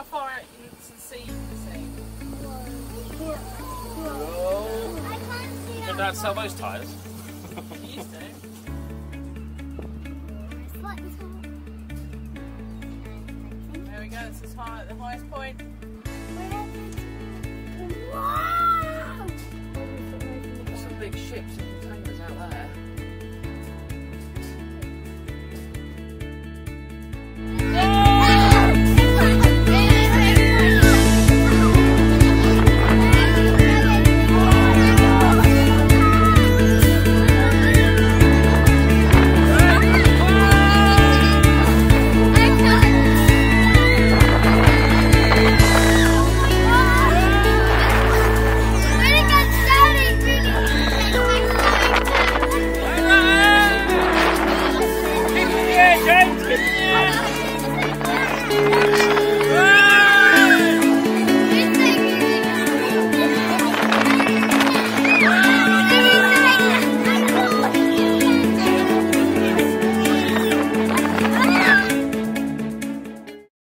how far out into the sea you can see. Whoa. I can't see. Your dad sell those tyres? You used to. There we go, this is high at the highest point. Wow! Some big ships and containers out there.